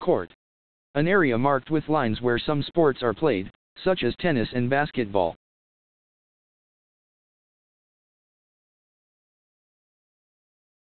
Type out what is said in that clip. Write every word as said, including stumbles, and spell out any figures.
Court. An area marked with lines where some sports are played, such as tennis and basketball.